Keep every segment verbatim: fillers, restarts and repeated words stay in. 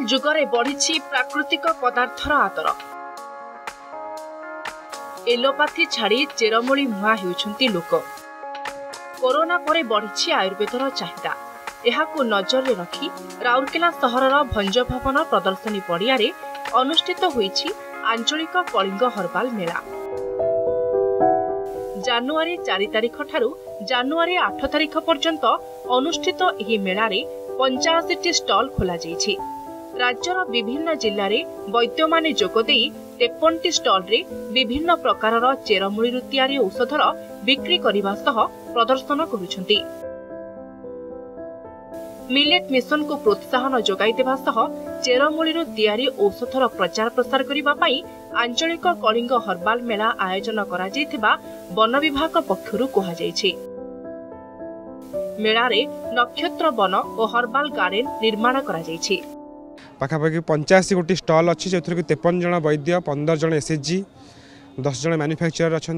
जुगरे बढ़ी प्राकृतिक पदार्थर आदर एलोपाथी छाड़ी चेरमूली मुहा होउछंती लोक। कोरोना परे बढ़ी आयुर्वेदर चाहिदा। एहाकु नजर में रखी राउरकेला सहरर भंज भवन प्रदर्शनी पड़िया अनुष्ठित होईछि आंचलिक कलिंग हर्बाल मेला। जानुआरी चार तारिख ठारू जानुआरी आठ तारिख पर्यंत अनुष्ठित एही मेलारे पंचाशी टी स्टल खोला जाइछि। राज्यर विभिन्न जिल्ला रे वैद्य माने जोगदेई तेपन टी स्टल रे विभिन्न प्रकारर चेरमूली तैयारी औषधर बिक्री करने सह प्रदर्शन करुछंती। मिलेट मिशन को प्रोत्साहन जोगाई देवा सह चेरमूली तैयारी औषधर प्रचार प्रसार करने पाई आंचलिक कलिंग हर्बाल मेला आयोजन करा जायथिबा वन विभाग पक्षरु कहा जायछि। मेलारे नक्षत्र वन और हर्बाल गार्डन निर्माण करा जायछि। पाखापाखि पंचाशी गोटी स्टल अच्छी जो तेपन जन वैद्य पंदर जन एसएचजी दस जन मैन्युफैक्चरर अच्छा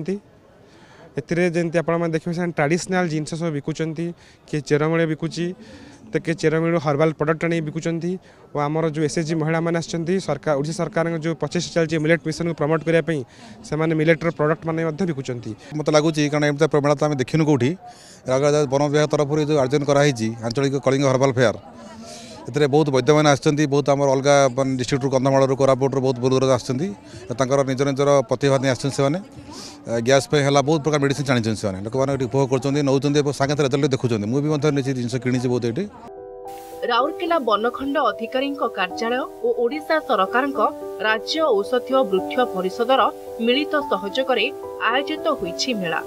एमती आप देखिए ट्रेडिशनल जिनस सब बिकुंट किए चेरमूली बिकुची तो किए चेरमूली हर्बाल प्रोडक्ट आनी बिकुंट और आमर जो एसएचजी महिला मैंने सरकार ओडिशा सरकार जो प्रचेषा चलती मिलेट मिशन को प्रमोट करने से मिलेटर प्रोडक्ट मैंने बिकुंट मत लगुच कारण एम प्रमेला तो आम देखिनु कौटी वन विभाग तरफ जो आयोजन कराई आंचलिक कलिंग हर्बाल फेयर एथे बहुत वैद्य मैंने आसछंती बहुत आम अलग डिस्ट्रिक्ट कंधमाल कोरापुट बहुत दूर दूर आसछंती निज निजर प्रतिभा नहीं आसछन से गैस पे है बहुत प्रकार मेडिसिन जानी से लोक मैंने उपभोग कर नौ सागे रिजल्ट देखुं मुझे जिन किणी बहुत ये राउरकेला बनखंड अधिकारी कार्यालय और ओडिशा सरकार राज्य औषधीय वृक्ष परिषदर मिलित सहयोग आयोजित होईछि मेला।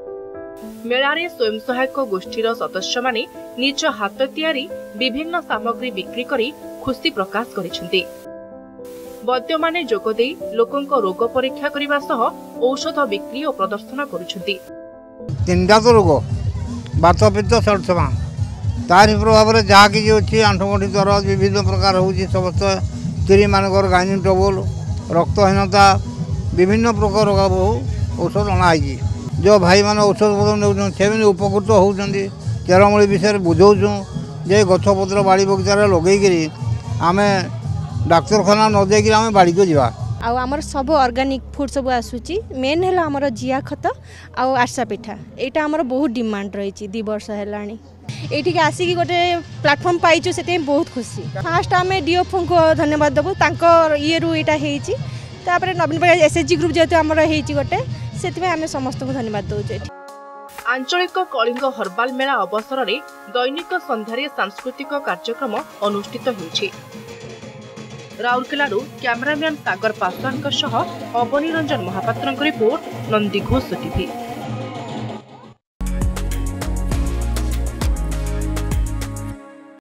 मेलारे स्वयं सहायक गोष्ठीर सदस्य माने निज हाथ तियारी विभिन्न सामग्री बिक्री करी खुशी प्रकाश करिसेंती। वैद्य माने जोगदेई लोकंक रोग परीक्षा करिबा सह औषध बिक्री और प्रदर्शन करुछंती। तीनटा तो रोग बातपित्त सर्वसमा तारि प्रभाव रे जहा कि अछि आंठगंठी दरद विभिन्न प्रकार होछि समस्त स्त्री मानकर गाइनिक ट्रबल रक्तहीनता विभिन्न प्रकार रोग औषध अणाई जो भाई मैंने औषध नौ से उपकृत होती चेरमूली विषय बुझाऊँ जे गछपत्र बाड़ी बगीचार लगे आम डाक्तरखाना न देकर आम बाड़ी को जा आमर सब ऑर्गेनिक फूड सब आसूची मेन है आमर जिया खत आउ आशा पिठा यहाँ आमर बहुत डिमांड रही दु वर्ष है ये आसिक गोटे प्लाटफर्म पाइचु से बहुत खुशी। फास्ट आम डीओफो को धन्यवाद देवु ये रू यहाँ होपर नवीन पट्टनायक एसएचजी ग्रुप जेहतु आमर गोटे से आम समस्त को धन्यवाद दौचे। आंचलिक कलिंग हर्बाल मेला अवसर में दैनिक संध्यारे सांस्कृतिक कार्यक्रम अनुष्ठित होइछि। राउरकेलारू cameraman Sagar Paswan Abani Ranjan Mohapatra report Nandighosh TV.